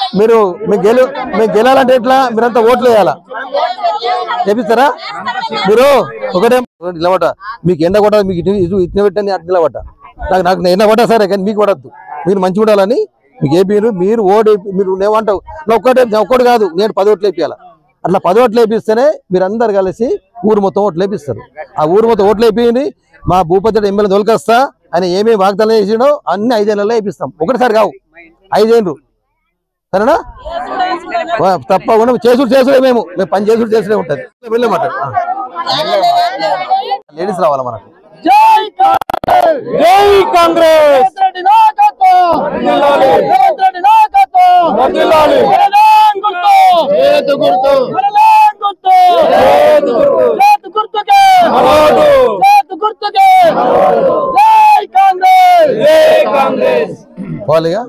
మీరు మీకు గెలాలంటే ఎట్లా మీరంతా ఓట్లు వేయాలా చేపిస్తారా మీరు ఒకటే నిలబడ్డ మీకు ఎండ కొట్టాలి మీకు ఇటు పెట్టని అటు నిలబడ్డ నాకు ఎండ పడ్డా సరే కానీ మీకు పడద్దు మీరు మంచిగా ఉండాలని మీకు మీరు ఓడి మీరు ఏమంటావు ఒక్కటి కాదు నేను 10 ఓట్లు వేపియాల అట్లా 10 ఓట్లు వేపిస్తేనే మీరు అందరు కలిసి ఊరు మొత్తం ఓట్లు వేపిస్తారు ఆ ఊరు మొత్తం ఓట్లు వేపియండి మా భూపతి ఎమ్మెల్యే తొలకొస్తా అని ఏమేమి వాగ్దానం చేసినో అన్ని 5 ఏళ్ళలో వేపిస్తాం ఒకటిసారి కావు 5 ఏళ్ళు సరేనా తప్పకుండా చేసుడే మేము పని చేసుడే ఉంటుంది వెళ్ళమాట లేడీస్ రావాలా మనకు జై కాంగ్రెస్ పోలిగా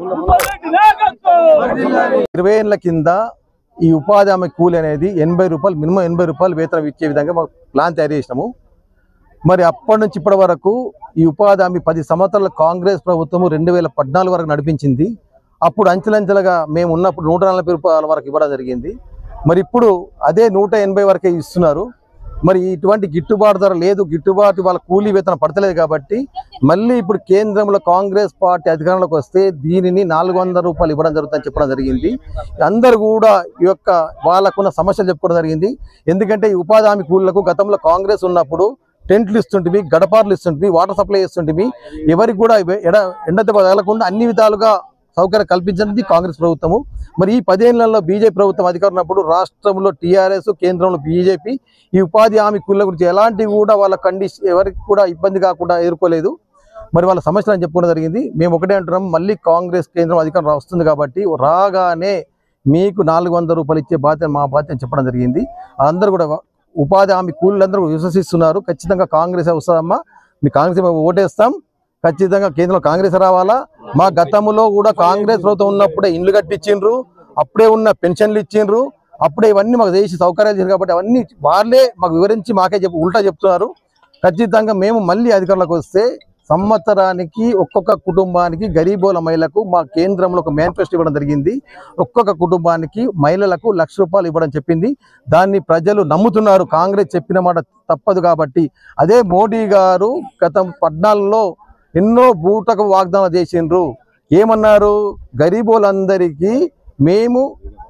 20 ఏళ్ల కింద ఈ ఉపాధి హామీ కూలి అనేది 80 రూపాయలు మినిమం 80 రూపాయలు వేతనం ఇచ్చే విధంగా మాకు ప్లాన్ తయారు చేసినాము మరి అప్పటి నుంచి ఇప్పటి వరకు ఈ ఉపాధి హామీ 10 సంవత్సరాల కాంగ్రెస్ ప్రభుత్వము 2014 వరకు నడిపించింది అప్పుడు అంచెలంచెలుగా మేము ఉన్నప్పుడు 140 రూపాయల వరకు ఇవ్వడం జరిగింది మరి ఇప్పుడు అదే 180 వరకే ఇస్తున్నారు మరి ఇటువంటి గిట్టుబాటు ధర లేదు గిట్టుబాటు వాళ్ళ కూలీ వేతనం పడతలేదు కాబట్టి మళ్ళీ ఇప్పుడు కేంద్రంలో కాంగ్రెస్ పార్టీ అధికారంలోకి వస్తే దీనిని 400 రూపాయలు ఇవ్వడం జరుగుతుందని చెప్పడం జరిగింది అందరూ కూడా ఈ యొక్క వాళ్ళకున్న సమస్యలు చెప్పుకోవడం జరిగింది ఎందుకంటే ఈ ఉపాధి హామీ కూలీలకు గతంలో కాంగ్రెస్ ఉన్నప్పుడు టెంట్లు ఇస్తుంటివి గడపార్లు ఇస్తుంటివి వాటర్ సప్లై ఇస్తుంటివి ఎవరికి కూడా ఎండదెబ్బ తగలకుండా అన్ని విధాలుగా సౌకర్యం కల్పించింది కాంగ్రెస్ ప్రభుత్వము మరి ఈ 10 ఏళ్లలో బీజేపీ ప్రభుత్వం అధికారం ఉన్నప్పుడు రాష్ట్రంలో టీఆర్ఎస్ కేంద్రంలో బీజేపీ ఈ ఉపాధి హామీ కూలీల గురించి ఎలాంటి కూడా వాళ్ళ కండిషన్ ఎవరికి కూడా ఇబ్బంది కాకుండా ఎదుర్కోలేదు మరి వాళ్ళ సమస్యలను చెప్పుకోవడం జరిగింది మేము ఒకటే అంటున్నాం మళ్ళీ కాంగ్రెస్ కేంద్రం అధికారం వస్తుంది కాబట్టి రాగానే మీకు 400 రూపాయలు ఇచ్చే బాధ్యత మా బాధ్యత చెప్పడం జరిగింది అందరూ కూడా ఉపాధి హామీ కూలీలందరూ విశ్వసిస్తున్నారు ఖచ్చితంగా కాంగ్రెస్ వస్తుందమ్మా మీ కాంగ్రెస్ ఓటేస్తాం ఖచ్చితంగా కేంద్రంలో కాంగ్రెస్ రావాలా మా గతంలో కూడా కాంగ్రెస్ ప్రభుత్వం ఉన్నప్పుడే ఇండ్లు కట్టించిండ్రు అప్పుడే ఉన్న పెన్షన్లు ఇచ్చిండ్రు అప్పుడే ఇవన్నీ మాకు చేసి సౌకర్యాలు ఇచ్చారు కాబట్టి అవన్నీ వాళ్ళే మాకు వివరించి మాకే ఉల్టా చెప్తున్నారు ఖచ్చితంగా మేము మళ్ళీ అధికారంలోకి వస్తే సంవత్సరానికి ఒక్కొక్క కుటుంబానికి గరీబోల మహిళలకు మా కేంద్రంలో ఒక మేనిఫెస్టో ఇవ్వడం జరిగింది ఒక్కొక్క కుటుంబానికి మహిళలకు 1,00,000 రూపాయలు ఇవ్వడం చెప్పింది దాన్ని ప్రజలు నమ్ముతున్నారు కాంగ్రెస్ చెప్పిన మాట తప్పదు కాబట్టి అదే మోడీ గారు గత 14లో ఎన్నో బూటకు వాగ్దానం చేసిండ్రు ఏమన్నారు గరీబోలందరికీ మేము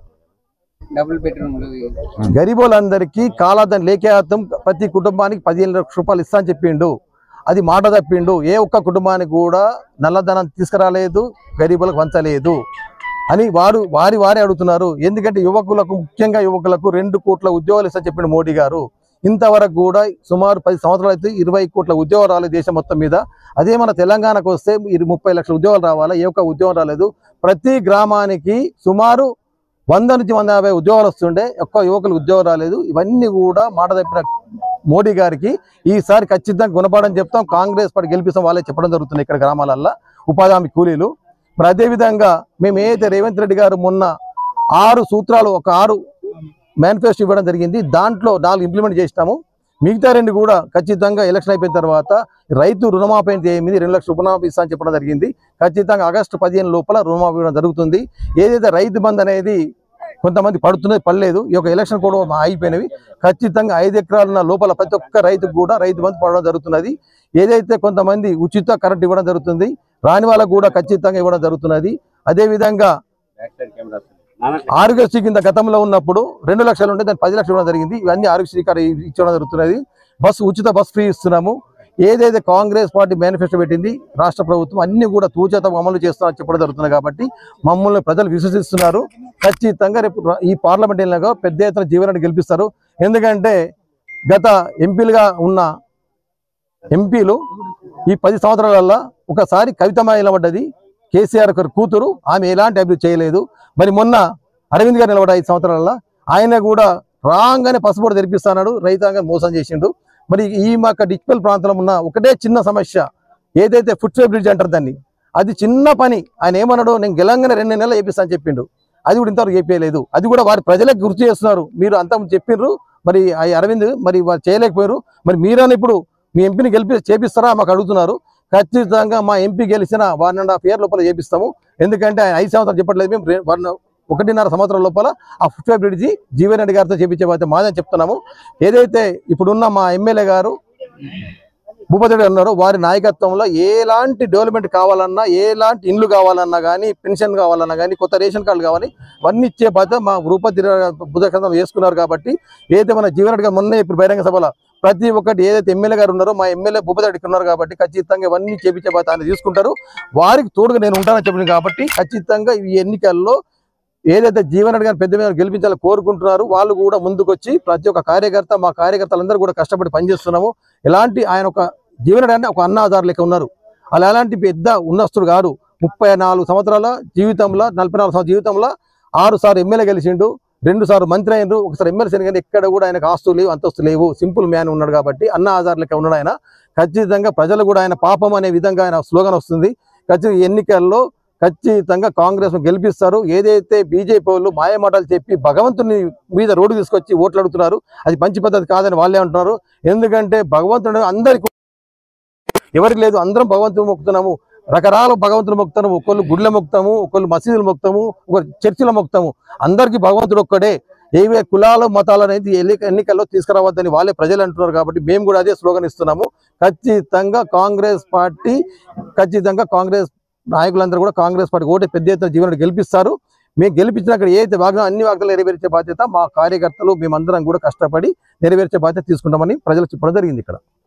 గరీబోలందరికీ కాలాధన్ లేఖాతం ప్రతి కుటుంబానికి 15 లక్షల రూపాయలు ఇస్తా అని చెప్పిండు అది మాట తప్పిండు ఏ ఒక్క కుటుంబానికి కూడా నల్లధనం తీసుకురాలేదు గరీబులకు వంచలేదు అని వారే అడుగుతున్నారు ఎందుకంటే యువకులకు ముఖ్యంగా యువకులకు 2 కోట్ల ఉద్యోగాలు ఇస్తా చెప్పిండు మోడీ గారు ఇంతవరకు కూడా సుమారు 10 సంవత్సరాలు అయితే 20 కోట్ల ఉద్యోగాలు రాలేదు దేశం మొత్తం మీద అదే మన తెలంగాణకు వస్తే 30 లక్షల ఉద్యోగాలు రావాలా ఏ ఒక్క ఉద్యోగం రాలేదు ప్రతి గ్రామానికి సుమారు 100 నుంచి 150 ఉద్యోగాలు వస్తుండే ఒక్క యువకులకు ఉద్యోగం రాలేదు ఇవన్నీ కూడా మాట తప్పిన మోడీ గారికి ఈసారి ఖచ్చితంగా గుణపాఠం చెప్తాం కాంగ్రెస్ పార్టీ గెలిపిస్తాం వాళ్ళే చెప్పడం జరుగుతుంది ఇక్కడ గ్రామాలల్లో ఉపాధి హామీ కూలీలు మరి అదేవిధంగా మేము ఏదైతే రేవంత్ రెడ్డి గారు మొన్న 6 సూత్రాలు ఒక 6 మేనిఫెస్టో ఇవ్వడం జరిగింది దాంట్లో 4 ఇంప్లిమెంట్ చేసినాము మిగతా 2 కూడా ఖచ్చితంగా ఎలక్షన్ అయిపోయిన తర్వాత రైతు రుణమాఫీ అయితే 2 లక్షల రుణమాఫీ ఇస్తా అని చెప్పడం జరిగింది ఖచ్చితంగా ఆగస్టు 15 లోపల రుణమాఫీ ఇవ్వడం జరుగుతుంది ఏదైతే రైతు బంధు అనేది కొంతమంది పడుతున్నది పడలేదు ఈ యొక్క ఎలక్షన్ కూడా అయిపోయినవి ఖచ్చితంగా 5 ఎకరాల లోపల ప్రతి ఒక్క రైతుకు కూడా రైతు బంధు పడడం జరుగుతున్నది ఏదైతే కొంతమంది ఉచిత కరెంట్ ఇవ్వడం జరుగుతుంది రాని వాళ్ళకు కూడా ఖచ్చితంగా ఇవ్వడం జరుగుతున్నది అదేవిధంగా ఆరోగ్యశ్రీ కింద గతంలో ఉన్నప్పుడు 2 లక్షలు ఉంటే దాన్ని 10 లక్షలు ఇవ్వడం జరిగింది ఇవన్నీ ఆరోగ్యశ్రీ కార్డు ఇచ్చడం జరుగుతున్నది ఉచిత బస్ ఫ్రీ ఇస్తున్నాము ఏదైతే కాంగ్రెస్ పార్టీ మేనిఫెస్టో పెట్టింది రాష్ట్ర ప్రభుత్వం అన్ని కూడా తూచత అమలు చేస్తామని చెప్పడం జరుగుతుంది కాబట్టి మమ్మల్ని ప్రజలు విశ్వసిస్తున్నారు ఖచ్చితంగా రేపు ఈ పార్లమెంట్ ఎన్నికల్లో పెద్ద ఎత్తున జీవనాన్ని గెలిపిస్తారు ఎందుకంటే గత ఎంపీలుగా ఉన్న ఎంపీలు ఈ 10 సంవత్సరాలలో ఒకసారి కవితమ్మ నిలబడ్డది కేసీఆర్ కూతురు ఆమె ఎలాంటి అభివృద్ధి చేయలేదు మరి మొన్న అరవింద్ గారు నిలబడ్డ 5 సంవత్సరాలలో ఆయన కూడా రాగానే పసుపోటు తెరిపిస్తున్నాడు రైతాంగం మోసం చేసిండు మరి ఈ మాకు డిజిటల్ ప్రాంతంలో ఉన్న ఒకటే చిన్న సమస్య ఏదైతే ఫుట్వే బ్రిడ్జ్ అంటారు దాన్ని అది చిన్న పని ఆయన ఏమన్నాడు నేను గెలంగానే 2 నెలలు వేపిస్తా అని చెప్పిండు అది కూడా ఇంతవరకు వేయలేదు అది కూడా వారి ప్రజలకు గుర్తు చేస్తున్నారు మీరు అంతా చెప్పిండ్రు మరి అరవింద్ మరి వారు చేయలేకపోయారు మరి మీరని ఇప్పుడు మీ ఎంపీని చేపిస్తారా మాకు అడుగుతున్నారు ఖచ్చితంగా మా ఎంపీ గెలిచిన 1.5 year లోపల చేపిస్తాము ఎందుకంటే ఆయన 5 సంవత్సరాలు చెప్పట్లేదు మేము 1.5 సంవత్సరాల లోపల ఆ ఫుట్వే బ్రిడ్జి జీవన్ రెడ్డి గారితో చేపించే బాధ్యత మాదని చెప్తున్నాము. ఏదైతే ఇప్పుడున్న మా ఎమ్మెల్యే గారు భూపతి రెడ్డి ఉన్నారో వారి నాయకత్వంలో ఎలాంటి డెవలప్మెంట్ కావాలన్నా, ఎలాంటి ఇండ్లు కావాలన్నా కానీ, పెన్షన్ కావాలన్నా కానీ, కొత్త రేషన్ కార్డులు కావాలి, అవన్నీ ఇచ్చే బాధ్యత మా భూపతి బుధకృతం వేసుకున్నారు. కాబట్టి ఏదైతే మన జీవన్ రెడ్డి గారు మొన్న ఇప్పుడు బహిరంగ సభలో ప్రతి ఒక్కటి ఏదైతే ఎమ్మెల్యే గారు ఉన్నారో మా ఎమ్మెల్యే భూపతి రెడ్డికి ఉన్నారు కాబట్టి ఖచ్చితంగా ఇవన్నీ చేపించే బాధ్యత ఆయన తీసుకుంటారు. వారికి తోడుగా నేను ఉంటానని చెప్పిన కాబట్టి ఖచ్చితంగా ఈ ఎన్నికల్లో ఏదైతే జీవన్ రెడ్డి గారిని పెద్ద మీద గెలిపించాలని కోరుకుంటున్నారు వాళ్ళు కూడా ముందుకొచ్చి ప్రతి ఒక్క కార్యకర్త మా కార్యకర్తలందరూ కూడా కష్టపడి పనిచేస్తున్నాము. ఎలాంటి ఆయన ఒక జీవన్ రెడ్డి ఒక అన్న ఆధార్ లెక్క ఉన్నారు. అలా ఎలాంటి పెద్ద ఉన్నస్తుడు కాదు. 34 సంవత్సరాల జీవితంలో 44 సంవత్సరాల జీవితంలో 6 సార్లు ఎమ్మెల్యే గెలిచిండు, 2 సార్లు మంత్రి అయినరు, ఒకసారి ఎమ్మెల్సీ. కానీ ఎక్కడ కూడా ఆయనకు ఆస్తులు లేవు, అంతస్తు లేవు, సింపుల్ మ్యాన్ ఉన్నాడు. కాబట్టి అన్న ఆధార్ లెక్క ఉన్నాడు ఆయన. ఖచ్చితంగా ప్రజలు కూడా ఆయన పాపం అనే విధంగా ఆయన స్లోగన్ వస్తుంది. ఖచ్చితంగా ఎన్నికల్లో ఖచ్చితంగా కాంగ్రెస్ గెలిపిస్తారు. ఏదైతే బీజేపీ వాళ్ళు మాయమాటలు చెప్పి భగవంతుని మీద రోడ్డు తీసుకొచ్చి ఓట్లు అడుగుతున్నారు, అది మంచి పద్ధతి కాదని వాళ్ళే అంటున్నారు. ఎందుకంటే భగవంతుడు అందరికీ ఎవరికి లేదు, అందరం భగవంతుని మొక్కుతున్నాము, రకరకాల భగవంతులు మొక్కుతాము. ఒకళ్ళు గుడ్ల మొక్కుతాము, ఒకళ్ళు మసీదులు మొక్కుతాము, ఒక చర్చిలో మొక్కుతాము. అందరికీ భగవంతుడు ఒక్కడే. ఏవే కులాలు మతాలు అనేది ఎన్నికల్లో తీసుకురావద్దని వాళ్ళే ప్రజలు అంటున్నారు. కాబట్టి మేము కూడా అదే స్లోగన్ ఇస్తున్నాము. ఖచ్చితంగా కాంగ్రెస్ పార్టీ, ఖచ్చితంగా కాంగ్రెస్ నాయకులందరూ కూడా కాంగ్రెస్ పార్టీ ఓటే పెద్ద ఎత్తున జీవన్ రెడ్డి గెలిపిస్తారు. మేము గెలిపించిన అక్కడ ఏదైతే వాగ్దానం అన్ని వాగ్దానాలు నెరవేర్చే బాధ్యత మా కార్యకర్తలు మేమందరం కూడా కష్టపడి నెరవేర్చే బాధ్యత తీసుకుంటామని ప్రజలకు చెప్పడం జరిగింది ఇక్కడ.